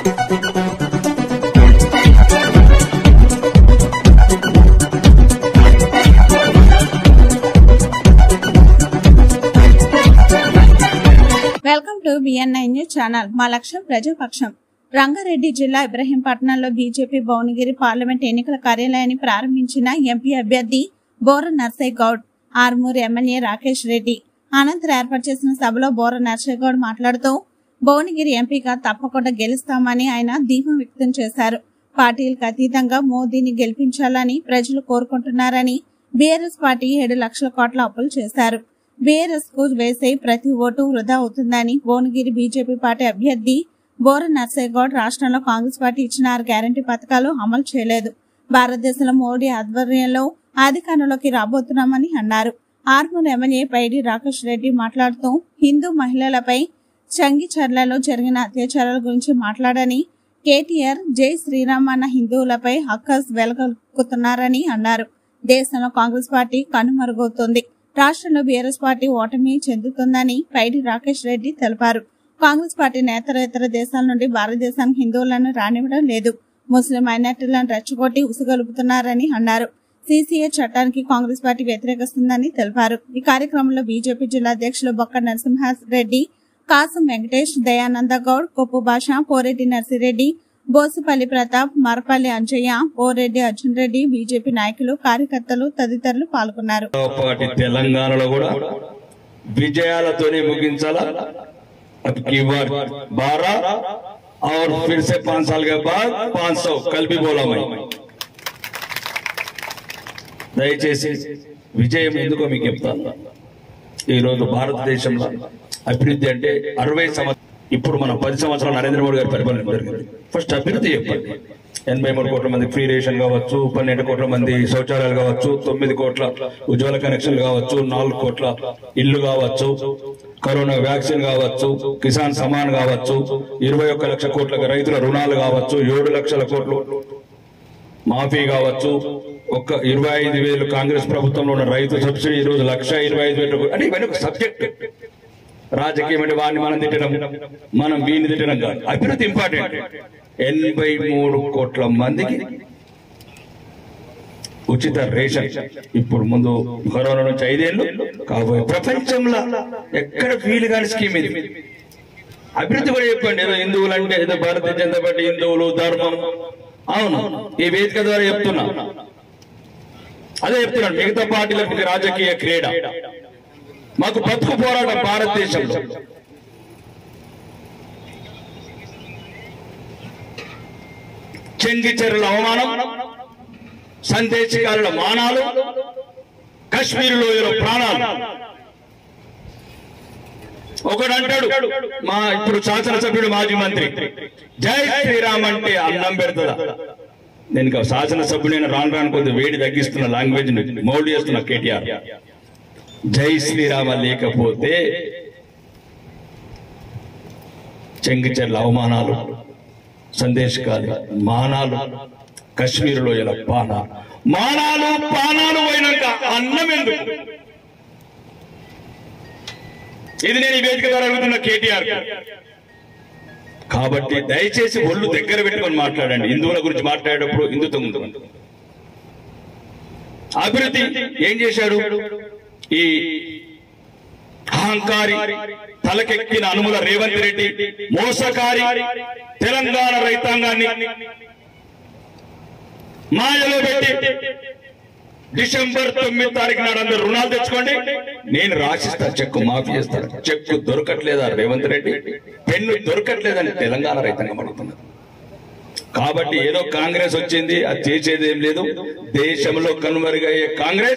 Welcome to BNI news channel. మా లక్ష్యం ప్రజాపక్షం. రంగారెడ్డి జిల్లా ఇబ్రహీంపట్నంలో బీజేపీ భువనగిరి పార్లమెంట్ ఎన్నికల కార్యాలయాన్ని ప్రారంభించిన ఎంపీ అభ్యర్థి బోర నర్సయ్య గౌడ్, ఆర్మూరు ఎమ్మెల్యే రాకేష్ రెడ్డి. అనంతరం ఏర్పాటు చేసిన సభలో బోర నర్సయ్య గౌడ్ మాట్లాడుతూ భువనగిరి ఎంపీగా తప్పకుండా గెలుస్తామని ఆయన ధీమా వ్యక్తం చేశారు. పార్టీలకు అతీతంగా మోదీని గెలిపించాలని ప్రజలు కోరుకుంటున్నారని, బీఆర్ఎస్ పార్టీ 7 లక్షల కోట్ల అప్పులు చేశారు. బీఆర్ఎస్ కు వేసే ప్రతి ఓటు వృధా అవుతుందని భువనగిరి బీజేపీ పార్టీ అభ్యర్థి బోర నర్సయ్య గౌడ్ రాష్ట్రంలో కాంగ్రెస్ పార్టీ ఇచ్చిన 6 గ్యారంటీ పథకాలు అమలు చేయలేదు. భారతదేశంలో మోడీ ఆధ్వర్యంలో అధికారంలోకి రాబోతున్నామని అన్నారు. ఆర్మూరు ఎమ్మెల్యే పైడి రాకేష్ రెడ్డి మాట్లాడుతూ హిందూ మహిళలపై చంగిచర్లలో జరిగిన అత్యాచారాల గురించి మాట్లాడని, కేటీఆర్ జై శ్రీరామ్ అన్న హిందువులపై హక్కస్ వెలగొక్కుతున్నారని అన్నారు. దేశంలో కాంగ్రెస్ పార్టీ కనుమరుగవుతోంది. రాష్ట్రంలో బీఆర్ఎస్ పార్టీ ఓటమి చెందుతుందని పైడి రాకేష్ రెడ్డి తెలిపారు. కాంగ్రెస్ పార్టీ నేతలు ఇతర దేశాల నుండి భారతదేశానికి హిందువులను రానివ్వడం లేదు. ముస్లిం మైనార్టీలను రెచ్చగొట్టి ఉసుగొలుపుతున్నారని అన్నారు. CCA చట్టానికి కాంగ్రెస్ పార్టీ వ్యతిరేకిస్తుందని తెలిపారు. ఈ కార్యక్రమంలో బీజేపీ జిల్లా అధ్యక్షులు బొక్క నరసింహారెడ్డి, కాసం వెంకటేష్, దయానంద గౌడ్, కొప్పు భాష, పోరెడ్డి నర్సిరెడ్డి, బోసుపల్లి ప్రతాప్, మరపల్లి అంజయ్య, పోరెడ్డి అర్జున్ రెడ్డి, బీజేపీ నాయకులు, కార్యకర్తలు తదితరులు పాల్గొన్నారు. తెలంగాణలో కూడా విజయాలతోనే ముగించాలా. अब की बार 12 और फिर से 5 साल के बाद 500 कल भी बोला मैं. దయచేసి విజయం ఎందుకో మీకు చెప్తాను. ఈ రోజు భారతదేశంలో అభివృద్ధి అంటే 60 సంవత్సరాలు, ఇప్పుడు మనం 10 సంవత్సరాలు నరేంద్ర మోడీ గారి పరిపాలన జరిగింది. ఫస్ట్ అభివృద్ధి చెప్పండి. 83 కోట్ల మంది ఫ్రీ రేషన్ కావచ్చు, 12 కోట్ల మంది శౌచాలయాలు కావచ్చు, 9 కోట్ల ఉజ్వల కనెక్షన్లు కావచ్చు, 4 కోట్ల ఇల్లు కావచ్చు, కరోనా వ్యాక్సిన్ కావచ్చు, కిసాన్ సమాన్ కావచ్చు, 21 లక్ష కోట్ల రైతుల రుణాలు కావచ్చు, 7 లక్షల కోట్లు మాఫీ కావచ్చు, 25,000 కాంగ్రెస్ ప్రభుత్వంలో ఉన్న రైతు సబ్సిడీ ఈ రోజు 1,25,000. అంటే ఇవన్నీ ఒక సబ్జెక్ట్. రాజకీయం అంటే వాడిని మనం తిట్టడం, మనం వీడిని తిట్టడం కాదు. అభివృద్ధి ఇంపార్టెంట్. 83 కోట్ల మందికి ఉచిత రేషన్. ఇప్పుడు ముందు కరోనా నుంచి 5 ఏళ్ళు కాబోయే ప్రపంచంలో ఎక్కడ ఫీల్ కాని స్కీమ్ ఇది. అభివృద్ధి కూడా చెప్పండి. ఏదో హిందువులు అంటే ఏదో భారతీయ జనతా పార్టీ హిందువులు ధర్మం. అవును, ఈ వేదిక ద్వారా చెప్తున్నా, అదే చెప్తున్నాను. మిగతా పార్టీలకు రాజకీయ క్రీడ, మాకు బతుకు పోరాటం భారతదేశంలో. చెంగిచెర్ల అవమానం, సందేశకారుల మానాలు, కశ్మీర్ లోయలో ప్రాణాలు. ఒకడంటాడు, మా ఇప్పుడు శాసనసభ్యుడు మాజీ మంత్రి, జై శ్రీరామ్ అంటే అన్నం పెడతా. నేను శాసనసభ్యుడైన రాను కొద్ది వేడి తగ్గిస్తున్న లాంగ్వేజ్ మౌల్డ్ చేస్తున్న కేటీఆర్. జై శ్రీరామ లేకపోతే చెంగిచెర్ల అవమానాలు, సందేశకాలు, మానాలు, కశ్మీర్ లోయల పానాలు. మానాలు పానాలు పోయినాక అన్నం ఎందుకు? ఇది నేను ఈ వేదిక ద్వారా అడుగుతున్న కేటీఆర్. కాబట్టి దయచేసి ఒళ్ళు దగ్గర పెట్టుకొని మాట్లాడండి. హిందువుల గురించి మాట్లాడేటప్పుడు హిందుత్వం ఉంటుంది. అభివృద్ధి ఏం చేశాడు? ఈ అహంకారి, తలకెక్కిన అనుముల రేవంత్ రెడ్డి, మోసకారి తెలంగాణ రైతాంగాన్ని మాయలో పెట్టి డిసెంబర్ 9 తారీఖు నాడు అందరు రుణాలు తెచ్చుకోండి, నేను రాసిస్తా, చెక్కు మాఫీ చేస్తాను. చెక్కు దొరకట్లేదా రేవంత్ రెడ్డి? పెన్ను దొరకట్లేదని తెలంగాణ రైతాంగం అడుగుతున్నారు. కాబట్టి ఏదో కాంగ్రెస్ వచ్చింది, అది చేసేది ఏం లేదు. దేశంలో కనుమరుగయ్యే కాంగ్రెస్